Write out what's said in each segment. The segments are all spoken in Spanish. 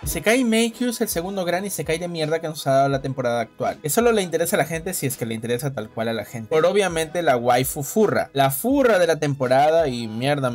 Isekai Meikyu es el segundo gran Isekai de mierda que nos ha dado la temporada actual, que solo le interesa a la gente si es que le interesa tal cual a la gente, por obviamente la waifu furra, la furra de la temporada y mierda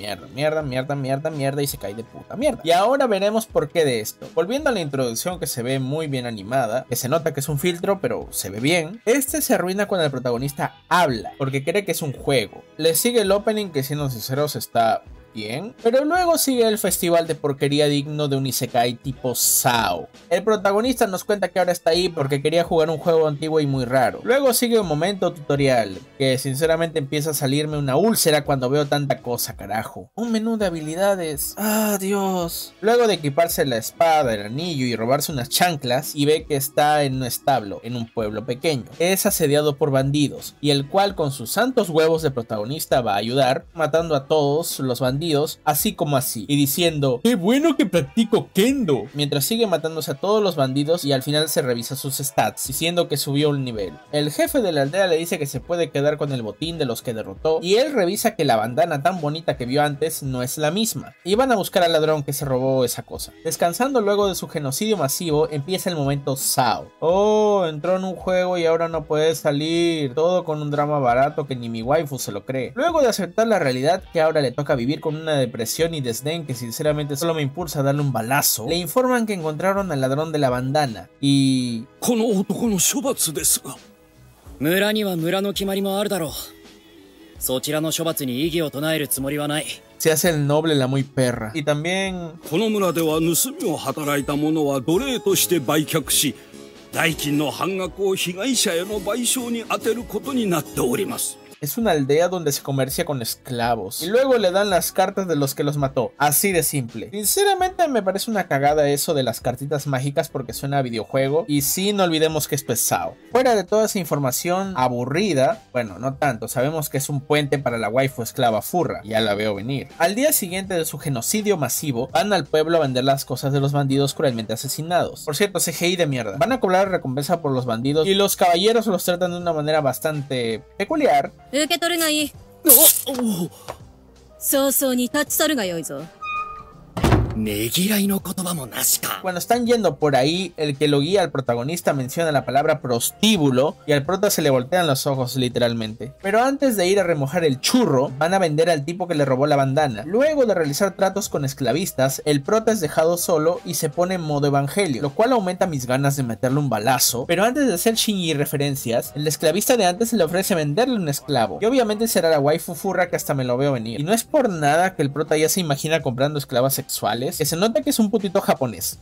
Isekai de puta mierda. Y ahora veremos por qué de esto. Volviendo a la introducción, que se ve muy bien animada, que se nota que es un filtro pero se ve bien, este se arruina cuando el protagonista habla, porque cree que es un juego. Le sigue el opening, que siendo sinceros está bien, pero luego sigue el festival de porquería digno de un isekai tipo SAO. El protagonista nos cuenta que ahora está ahí porque quería jugar un juego antiguo y muy raro. Luego sigue un momento tutorial, que sinceramente empieza a salirme una úlcera cuando veo tanta cosa, carajo. Un menú de habilidades, ¡ah, Dios! Luego de equiparse la espada, el anillo y robarse unas chanclas, y ve que está en un establo, en un pueblo pequeño. Es asediado por bandidos, y el cual con sus santos huevos de protagonista va a ayudar, matando a todos los bandidos así como así, y diciendo ¡qué bueno que practico kendo! Mientras sigue matándose a todos los bandidos y al final se revisa sus stats, diciendo que subió un nivel. El jefe de la aldea le dice que se puede quedar con el botín de los que derrotó, y él revisa que la bandana tan bonita que vio antes no es la misma, y van a buscar al ladrón que se robó esa cosa. Descansando luego de su genocidio masivo, empieza el momento SAO. Oh, entró en un juego y ahora no puede salir, todo con un drama barato que ni mi waifu se lo cree. Luego de aceptar la realidad que ahora le toca vivir con una depresión y desdén que sinceramente solo me impulsa a darle un balazo, le informan que encontraron al ladrón de la bandana y... se hace el noble la muy perra. Y también... es una aldea donde se comercia con esclavos. Y luego le dan las cartas de los que los mató. Así de simple. Sinceramente me parece una cagada eso de las cartitas mágicas porque suena a videojuego. Y sí, no olvidemos que es pesado. Fuera de toda esa información aburrida, bueno, no tanto, sabemos que es un puente para la waifu esclava furra. Ya la veo venir. Al día siguiente de su genocidio masivo, van al pueblo a vender las cosas de los bandidos cruelmente asesinados. Por cierto, CGI de mierda. Van a cobrar recompensa por los bandidos y los caballeros los tratan de una manera bastante peculiar. Cuando están yendo por ahí, el que lo guía al protagonista menciona la palabra prostíbulo y al prota se le voltean los ojos literalmente. Pero antes de ir a remojar el churro, van a vender al tipo que le robó la bandana. Luego de realizar tratos con esclavistas, el prota es dejado solo y se pone en modo evangelio, lo cual aumenta mis ganas de meterle un balazo. Pero antes de hacer Shinji referencias, el esclavista de antes se le ofrece venderle un esclavo, y obviamente será la waifu furra, que hasta me lo veo venir. Y no es por nada que el prota ya se imagina comprando esclavas sexuales, que se nota que es un putito japonés.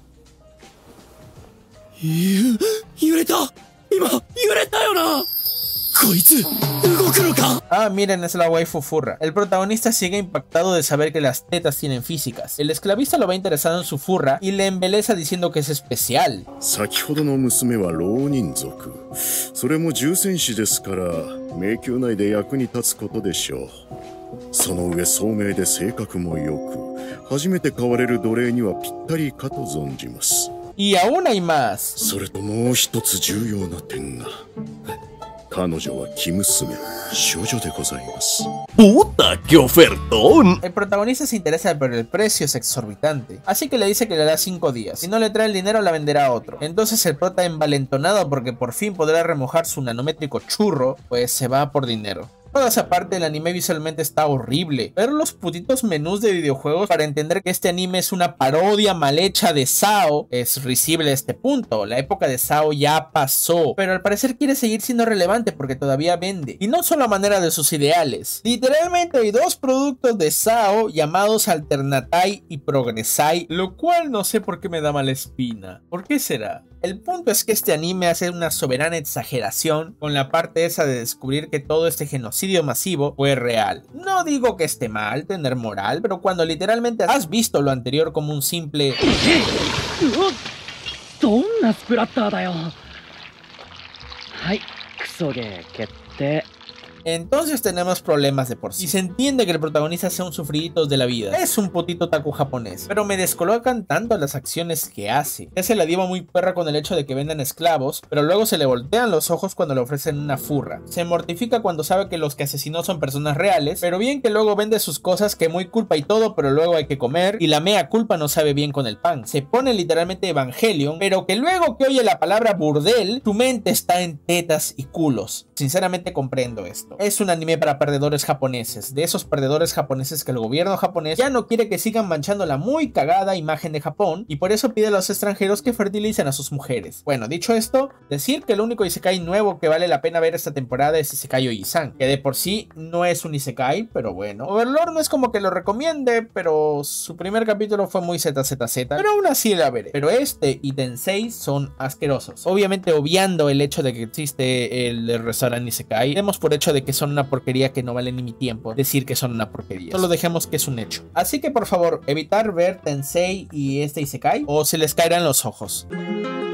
Ah, miren, es la waifu furra. El protagonista sigue impactado de saber que las tetas tienen físicas. El esclavista lo va interesado en su furra y le embeleza diciendo que es especial. Y aún hay más. ¡Puta, qué ofertón! El protagonista se interesa, pero el precio es exorbitante, así que le dice que le da 5 días. Si no le trae el dinero, la venderá a otro. Entonces el prota, envalentonado porque por fin podrá remojar su nanométrico churro, pues se va por dinero. Toda esa parte del anime visualmente está horrible, pero los putitos menús de videojuegos para entender que este anime es una parodia mal hecha de SAO es risible a este punto. La época de SAO ya pasó, pero al parecer quiere seguir siendo relevante porque todavía vende, y no solo a manera de sus ideales. Literalmente hay dos productos de SAO llamados Alternatai y Progresai, lo cual no sé por qué me da mala espina. ¿Por qué será? El punto es que este anime hace una soberana exageración con la parte esa de descubrir que todo este genocidio masivo fue real. No digo que esté mal tener moral, pero cuando literalmente has visto lo anterior como un simple... entonces tenemos problemas de por sí. Y se entiende que el protagonista sea un sufridito de la vida. Es un putito otaku japonés, pero me descolocan tanto las acciones que hace. Se la diva muy perra con el hecho de que venden esclavos, pero luego se le voltean los ojos cuando le ofrecen una furra. Se mortifica cuando sabe que los que asesinó son personas reales, pero bien que luego vende sus cosas, que muy culpa y todo, pero luego hay que comer, y la mea culpa no sabe bien con el pan. Se pone literalmente Evangelion, pero que luego que oye la palabra burdel, tu mente está en tetas y culos. Sinceramente comprendo esto. Es un anime para perdedores japoneses, de esos perdedores japoneses que el gobierno japonés ya no quiere que sigan manchando la muy cagada imagen de Japón, y por eso pide a los extranjeros que fertilicen a sus mujeres. Bueno, dicho esto, decir que el único isekai nuevo que vale la pena ver esta temporada es Isekai Oji-san, que de por sí no es un isekai, pero bueno. Overlord no es como que lo recomiende, pero su primer capítulo fue muy ZZZ, pero aún así la veré. Pero este y Tensei son asquerosos. Obviamente obviando el hecho de que existe el restaurante isekai, demos por hecho de que son una porquería que no vale ni mi tiempo decir que son una porquería. Solo dejemos que es un hecho. Así que por favor, evitar ver Tensei y este isekai o se les caerán los ojos.